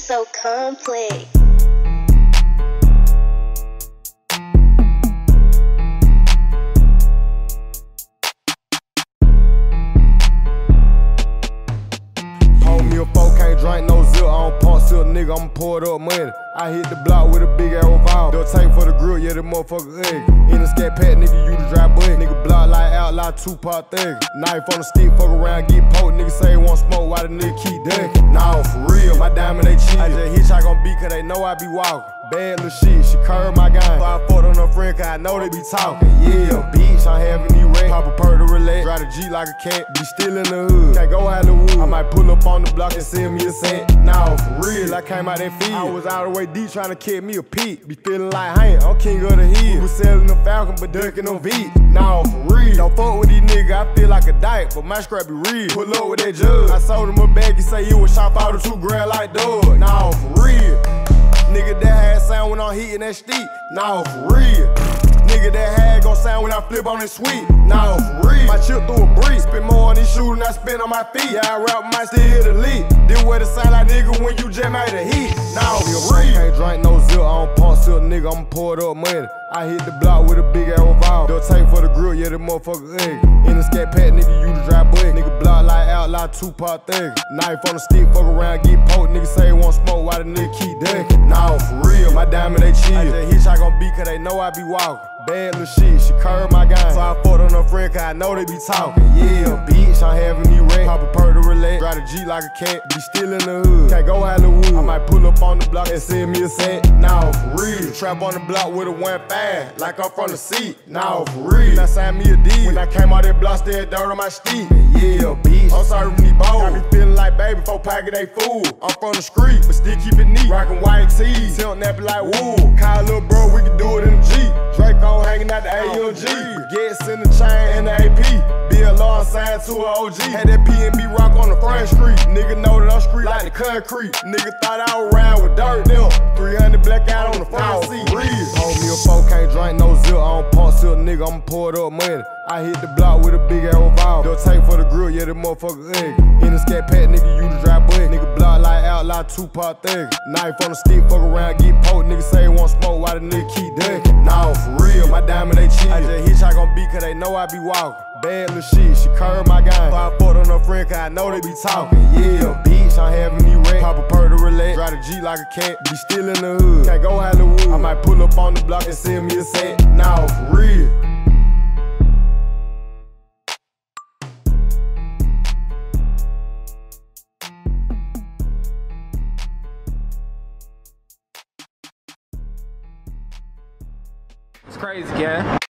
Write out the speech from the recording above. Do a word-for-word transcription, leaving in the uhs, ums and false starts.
so complex. Me a four, can't drink no zip, I don't pump silk, nigga, I'ma pour it up money. I hit the block with a big ass revolver. They'll take for the grill, yeah, the motherfucker egg. In the scat pack, nigga, you the dry butt. Nigga, block like outlaw, two-part thuggin. Knife on the stick, fuck around, get poked. Nigga say he want smoke, why the nigga keep ducking? Nah, for real, my diamond, they cheat. I just hitchhike on beat, cause they know I be walking. Bad little shit, she curved my game. So I fucked on her friend, cause I know they be talking. Yeah, bitch, I'm having these racks. Pop a perk to relax. Drive the G like a cat. Be still in the hood. Can't go out the wood. I might pull up on the block and sell me a cent. Nah, for real, I came out that field. I was all the way deep trying to catch me a peak. Be feeling like, hey, I'm king of the hill. We was selling the falcon, but ducking them V. Nah, for real. Don't fuck with these niggas, I feel like a dyke, but my scrap be real. Pull up with that jug. I sold him a bag, he say he was shot out of two grand like dog. Nah, for real. Nigga, that had sound when I'm hitting that steep. Nah, for real. Nigga, that had gon' sound when I flip on this sweet. Nah, for real. My chip through a breeze. Spend more on this shoe than I spend on my feet. Yeah, I rap my still hit the lead. This way to sound like nigga when you just made a hit. Nah, for real. Can't drink no zip, I don't pump silk, nigga, I'ma pour it up money. I hit the block with a big ass revolver. They'll take for the grill, yeah, the motherfucker egg. In the scat pack, nigga, you the dry butt. Nigga, block like outlaw, two-part thuggin. Knife on the stick, fuck around, get poked. Nigga say he want smoke, why the nigga keep ducking? Nah, for real, my diamond, they cheat. I just hitchhike on beat, cause they know I be walking. Bad little shit, she curved my game. So I fucked on her friend, cause I know they be talking. Yeah, bitch, I'm having these racks. Pop a perk to relax. Drive the G like a cat. Be still in the hood. Can't go out the wood. I might pull up on the block and send me a cent. Nah, for real. Trap on the block with a one five, like I'm from the seat. Nah, for real. Now sign me a deal. When I came out that block, still dirt on my steep. Yeah, bitch, I'm serving these bowls. I be feeling like baby, four packet they food. I'm from the street, but still keep it neat. Rockin' white tees, tilt nappy like wool. Call little bro, we can do it in the Jeep. Draco hanging out the A M G. Gets in the chain and the A P. Be a law signed to an O G. Had that P and B rock on the front street. Nigga know that I'm street like the concrete. Nigga thought I was round with dirt them. three hundred blackout on the front seat. Hold me a four, can't drink no zip. I don't pump silk, nigga, I'ma pour it up money. I hit the block with a big ass revolver. They'll take for the grill, yeah, the motherfucker egg. In the scat pack, nigga, you the dry butt. Nigga, block like outlaw, two-part thuggin. Knife on the stick, fuck around, get poked. Nigga say he want smoke, why the nigga keep ducking? Nah, for real, my diamond, they cheat. I just hitchhike on beat, cause they know I be walking. Bad little shit, she curved my game. So I fucked on her friend, cause I know they be talking. Yeah, bitch, I'm having these racks. Pop a perk to relax. Drive the G like a cat. Be still in the hood. Can't go out the wood. I might pull up on the block and send me a cent. Nah, for real. It's crazy, Cant.